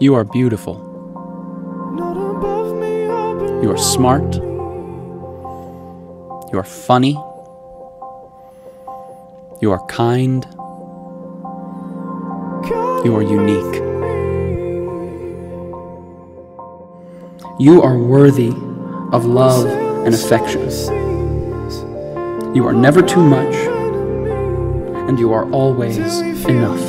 You are beautiful. You are smart. You are funny. You are kind. You are unique. You are worthy of love and affection. You are never too much, and you are always enough.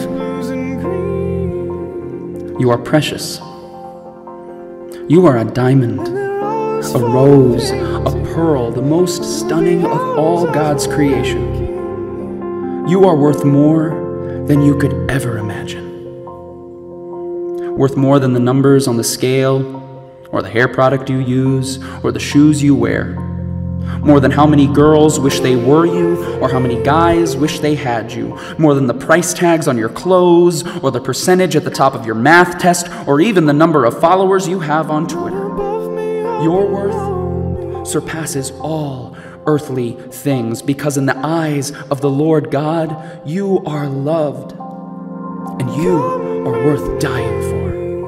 You are precious. You are a diamond, a rose, a pearl, the most stunning of all God's creation. You are worth more than you could ever imagine. Worth more than the numbers on the scale, or the hair product you use, or the shoes you wear. More than how many girls wish they were you, or how many guys wish they had you. More than the price tags on your clothes, or the percentage at the top of your math test, or even the number of followers you have on Twitter. Your worth surpasses all earthly things, because in the eyes of the Lord God, you are loved, and you are worth dying for.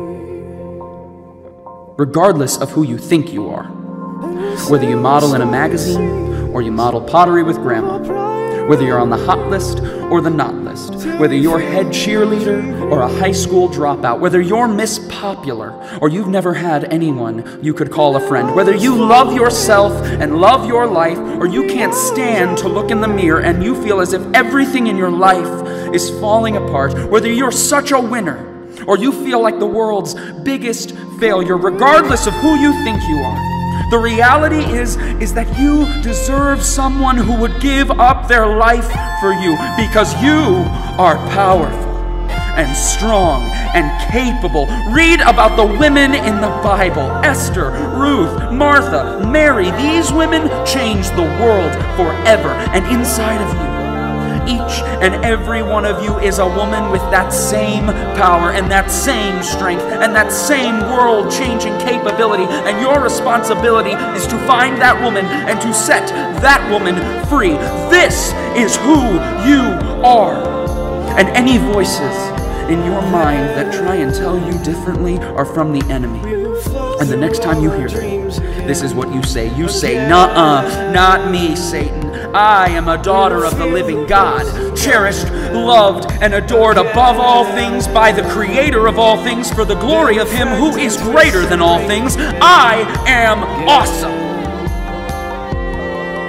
Regardless of who you think you are. Whether you model in a magazine, or you model pottery with grandma. Whether you're on the hot list or the not list. Whether you're head cheerleader or a high school dropout. Whether you're Miss Popular or you've never had anyone you could call a friend. Whether you love yourself and love your life, or you can't stand to look in the mirror and you feel as if everything in your life is falling apart. Whether you're such a winner or you feel like the world's biggest failure, regardless of who you think you are. The reality is that you deserve someone who would give up their life for you, because you are powerful and strong and capable. Read about the women in the Bible: Esther, Ruth, Martha, Mary. These women changed the world forever. And inside of you, each and every one of you is a woman with that same power and that same strength and that same world-changing capability. And your responsibility is to find that woman and to set that woman free. This is who you are. And any voices in your mind that try and tell you differently are from the enemy. And the next time you hear them, this is what you say. You say, "Nuh-uh, not me, Satan. I am a daughter of the living God, cherished, loved, and adored above all things by the Creator of all things, for the glory of Him who is greater than all things. I am awesome."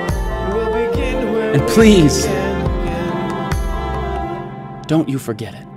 And please, don't you forget it.